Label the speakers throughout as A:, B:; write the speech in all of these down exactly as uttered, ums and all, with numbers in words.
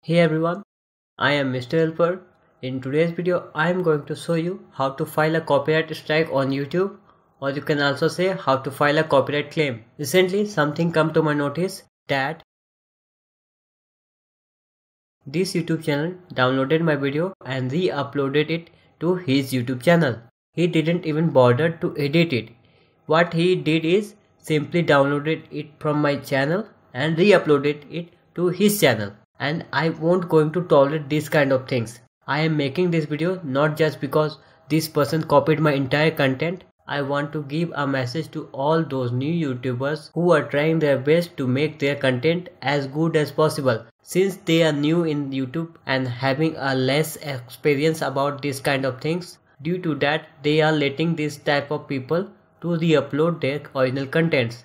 A: Hey everyone, I am Mister Helper. In today's video, I am going to show you how to file a copyright strike on YouTube, or you can also say how to file a copyright claim. Recently, something come to my notice that this YouTube channel downloaded my video and re-uploaded it to his YouTube channel. He didn't even bother to edit it. What he did is simply downloaded it from my channel and re-uploaded it to his channel. And I won't going to tolerate this kind of things. I am making this video not just because this person copied my entire content. I want to give a message to all those new YouTubers who are trying their best to make their content as good as possible. Since they are new in YouTube and having a less experience about this kind of things, due to that they are letting this type of people to re-upload their original contents.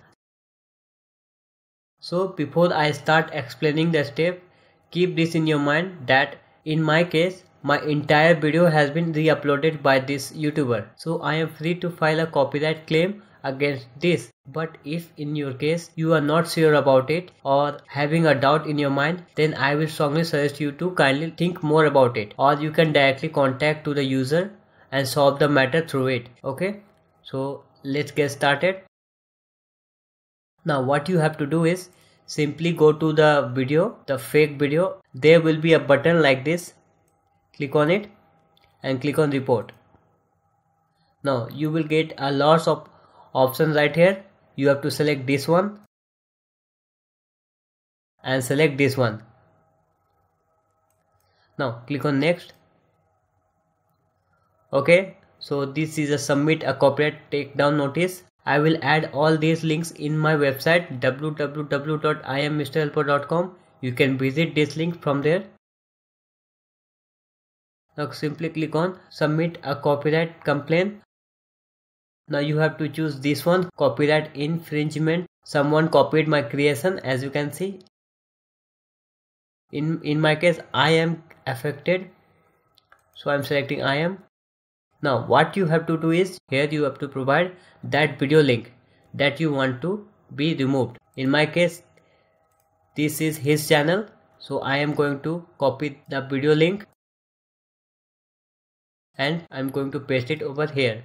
A: So before I start explaining the step, keep this in your mind that in my case, my entire video has been re-uploaded by this YouTuber. So I am free to file a copyright claim against this. But if in your case you are not sure about it or having a doubt in your mind, then I will strongly suggest you to kindly think more about it. Or you can directly contact to the user and solve the matter through it. Okay, so let's get started. Now what you have to do is simply go to the video, the fake video. There will be a button like this. Click on it and click on report. Now you will get a lot of options right here. You have to select this one and select this one. Now click on next. Okay, so this is a submit a copyright takedown notice. I will add all these links in my website w w w dot i am mr helper dot com. You can visit this link from there. Now simply click on submit a copyright complaint. Now you have to choose this one, copyright infringement. Someone copied my creation, as you can see. In, in my case, I am affected. So I'm selecting I am. Now what you have to do is, here you have to provide that video link that you want to be removed. In my case, this is his channel. So I am going to copy the video link and I'm going to paste it over here.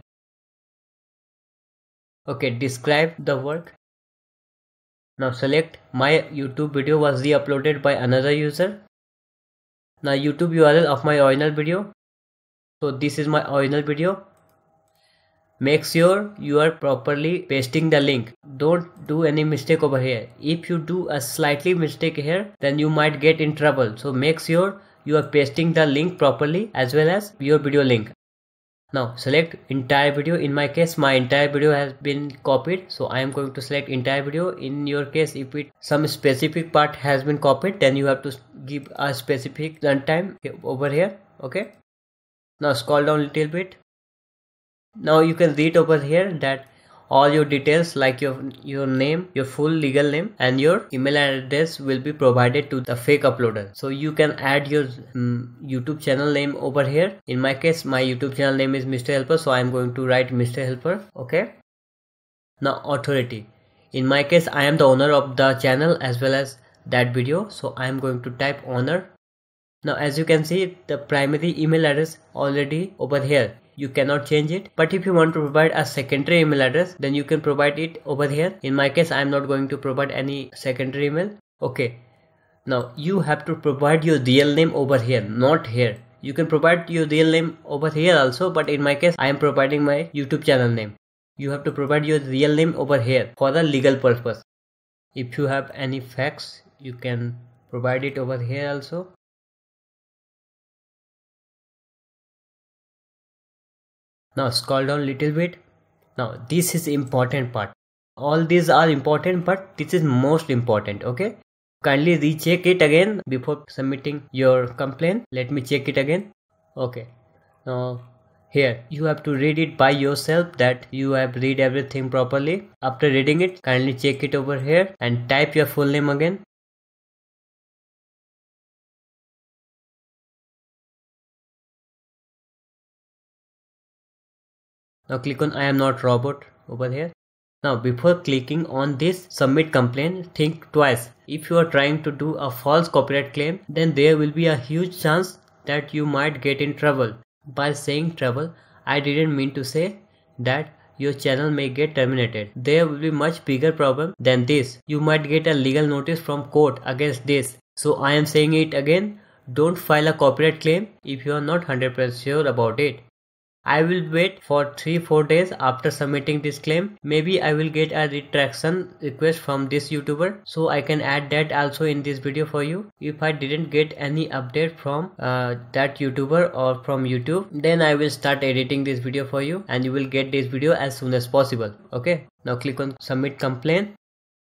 A: Okay, describe the work. Now select my YouTube video was re-uploaded by another user. Now YouTube U R L of my original video. So this is my original video. Make sure you are properly pasting the link. Don't do any mistake over here. If you do a slightly mistake here, then you might get in trouble. So make sure you are pasting the link properly as well as your video link. Now select entire video. In my case, my entire video has been copied, so I am going to select entire video. In your case, if it some specific part has been copied, then you have to give a specific runtime over here. Okay, now scroll down a little bit. Now you can read over here that all your details like your your name, your full legal name and your email address will be provided to the fake uploader. So you can add your um, YouTube channel name over here. In my case, my YouTube channel name is Mister Helper, so I am going to write Mister Helper. Okay. Now authority. In my case, I am the owner of the channel as well as that video, so I am going to type owner. Now as you can see, the primary email address already over here. You cannot change it, but if you want to provide a secondary email address, then you can provide it over here. In my case, I am not going to provide any secondary email. Okay, now you have to provide your real name over here, not here. You can provide your real name over here also, but in my case, I am providing my YouTube channel name. You have to provide your real name over here for the legal purpose. If you have any facts, you can provide it over here also. Now scroll down a little bit. Now this is important part. All these are important, but this is most important. Okay, kindly recheck it again before submitting your complaint. Let me check it again. Okay, now here you have to read it by yourself that you have read everything properly. After reading it, kindly check it over here and type your full name again. Now click on I am not robot over here. Now before clicking on this submit complaint, think twice. If you are trying to do a false copyright claim, then there will be a huge chance that you might get in trouble. By saying trouble, I didn't mean to say that your channel may get terminated. There will be much bigger problem than this. You might get a legal notice from court against this. So I am saying it again, don't file a copyright claim if you are not one hundred percent sure about it. I will wait for three to four days after submitting this claim. Maybe I will get a retraction request from this YouTuber, so I can add that also in this video for you. If I didn't get any update from uh, that YouTuber or from YouTube, then I will start editing this video for you and you will get this video as soon as possible. Okay, now click on submit complaint.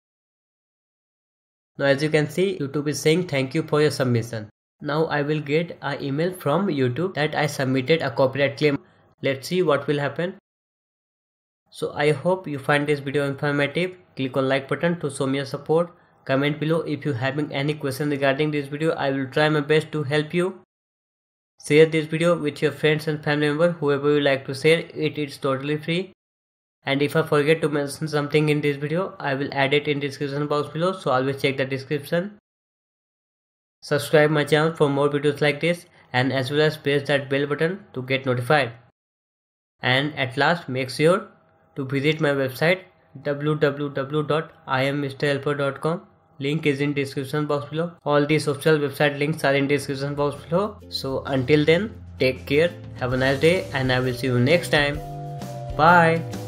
A: Now as you can see, YouTube is saying thank you for your submission. Now I will get an email from YouTube that I submitted a copyright claim. Let's see what will happen. So I hope you find this video informative. Click on like button to show me your support. Comment below if you having any question regarding this video. I will try my best to help you. Share this video with your friends and family members, whoever you like to share it. It's totally free. And if I forget to mention something in this video, I will add it in description box below. So always check the description. Subscribe my channel for more videos like this, and as well as press that bell button to get notified. And at last, make sure to visit my website w w w dot i am mister helper dot com. Link is in description box below. All these social website links are in description box below. So until then, take care, have a nice day, and I will see you next time. Bye.